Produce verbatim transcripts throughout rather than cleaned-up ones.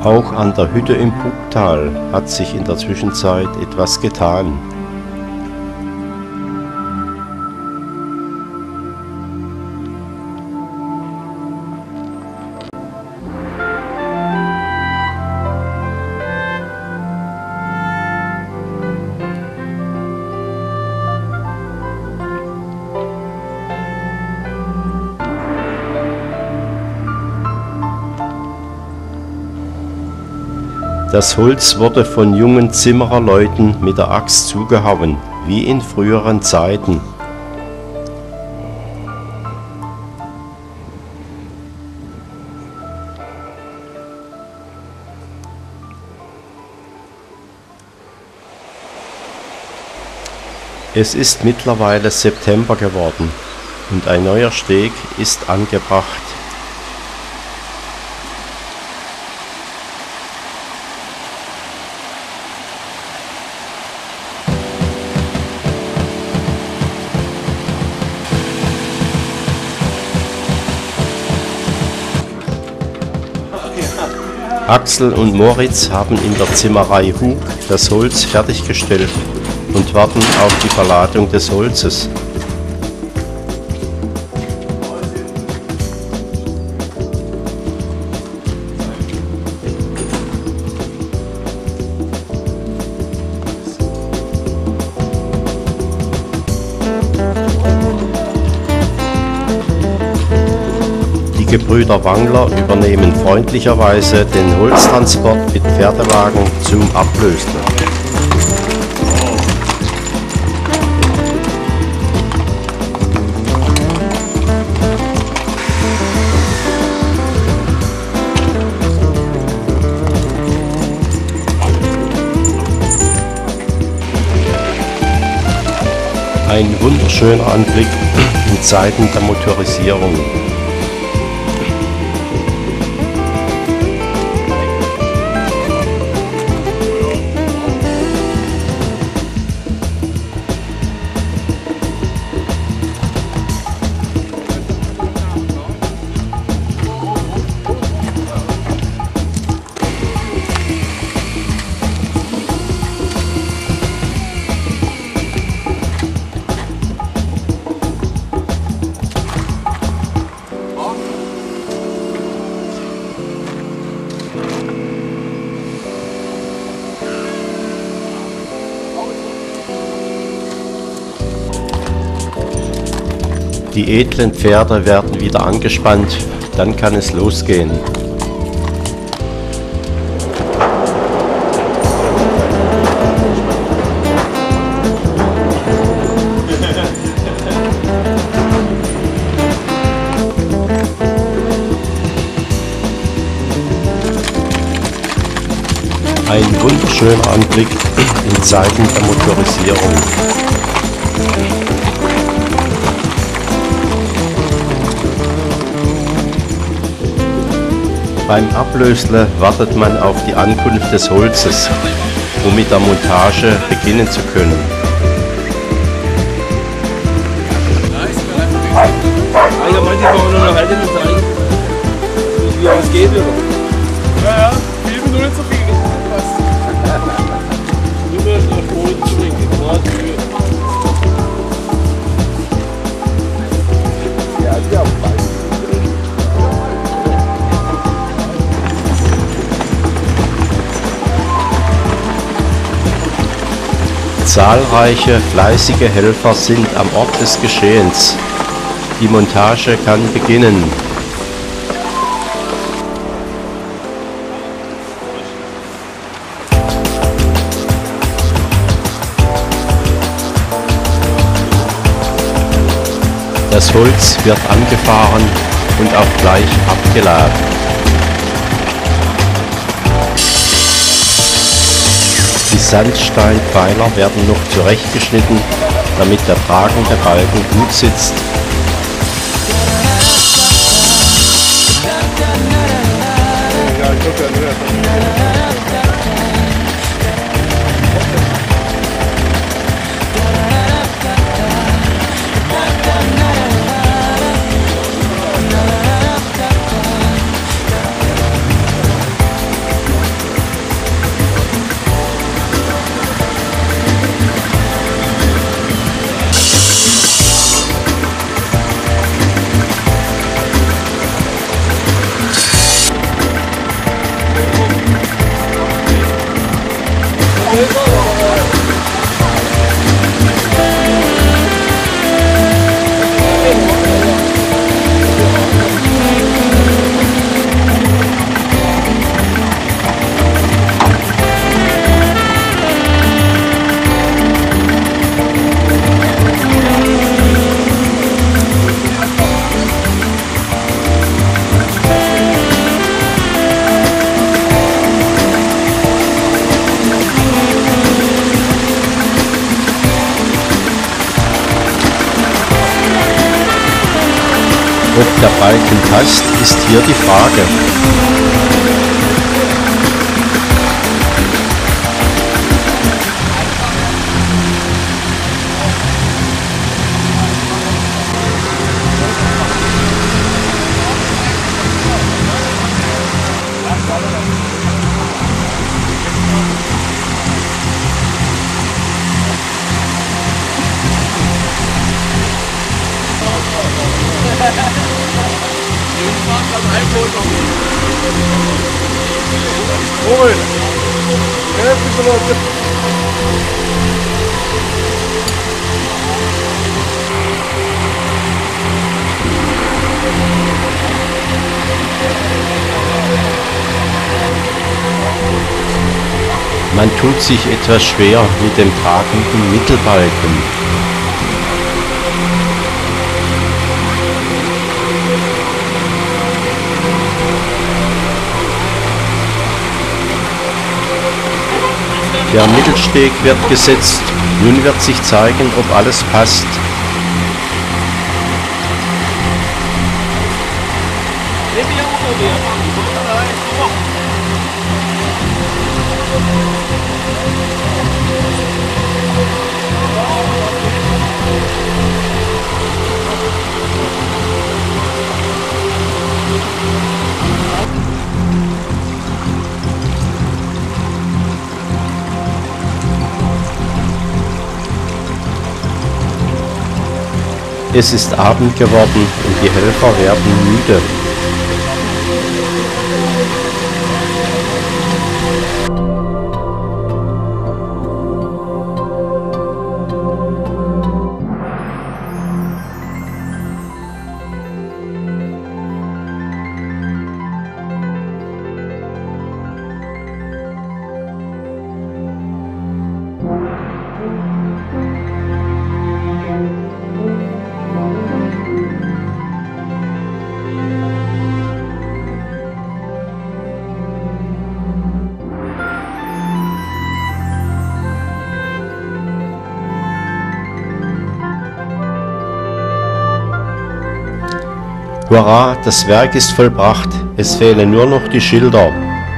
Auch an der Hütte im Brucktal hat sich in der Zwischenzeit etwas getan. Das Holz wurde von jungen Zimmererleuten mit der Axt zugehauen, wie in früheren Zeiten. Es ist mittlerweile September geworden und ein neuer Steg ist angebracht. Axel und Moritz haben in der Zimmerei Hug das Holz fertiggestellt und warten auf die Verladung des Holzes. Die Gebrüder Wangler übernehmen freundlicherweise den Holztransport mit Pferdewagen zum Ablösler. Ein wunderschöner Anblick in Zeiten der Motorisierung. Die edlen Pferde werden wieder angespannt, dann kann es losgehen. Ein wunderschöner Anblick in Zeiten der Motorisierung. Beim Ablösle wartet man auf die Ankunft des Holzes, um mit der Montage beginnen zu können. Ja, manche brauchen nur noch halten und zeigen, wie es geht, oder? Ja, ja, viel nur nicht so viel. Passt. Nur noch auf Boden springen, gerade für. Ja, die auch bald. Zahlreiche, fleißige Helfer sind am Ort des Geschehens. Die Montage kann beginnen. Das Holz wird angefahren und auch gleich abgeladen. Die Sandsteinpfeiler werden noch zurechtgeschnitten, damit der tragende Balken gut sitzt. Ob der Balken passt, ist hier die Frage. Ruhe! Ja, bitte Leute! Man tut sich etwas schwer mit dem tragenden Mittelbalken. Der Mittelsteg wird gesetzt. Nun wird sich zeigen, ob alles passt. Es ist Abend geworden und die Helfer werden müde. Hurra, das Werk ist vollbracht, es fehlen nur noch die Schilder.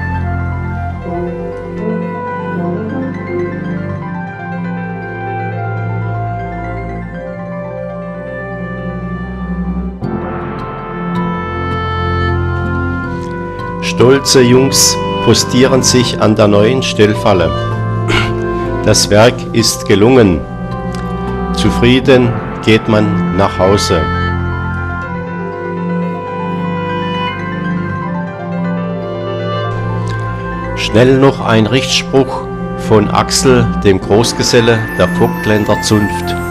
Stolze Jungs postieren sich an der neuen Stellfalle. Das Werk ist gelungen. Zufrieden geht man nach Hause. Schnell noch ein Richtspruch von Axel, dem Großgeselle der Vogtländer Zunft.